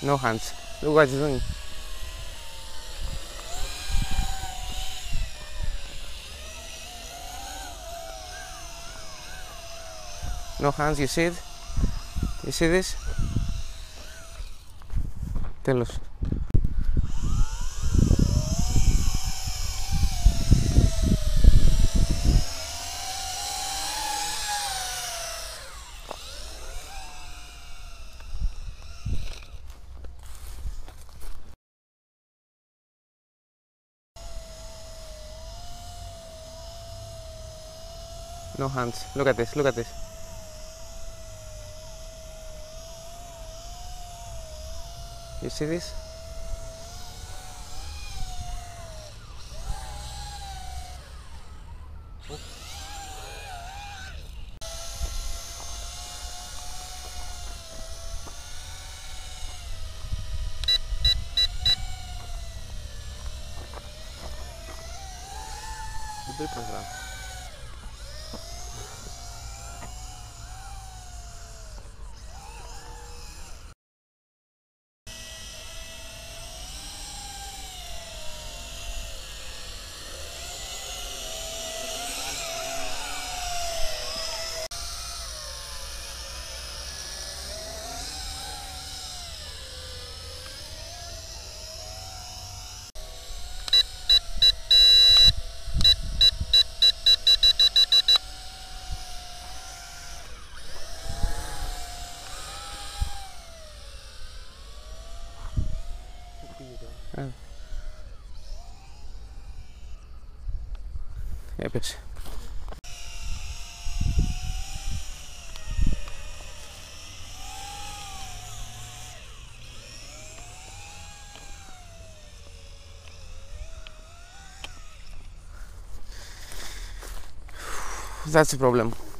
No hands. Look what he's doing. No hands, you see it? You see this? Τέλος. No hands. Look at this, look at this. You see this? Δεν το είπες γράφει. Έπεσε. That's the problem.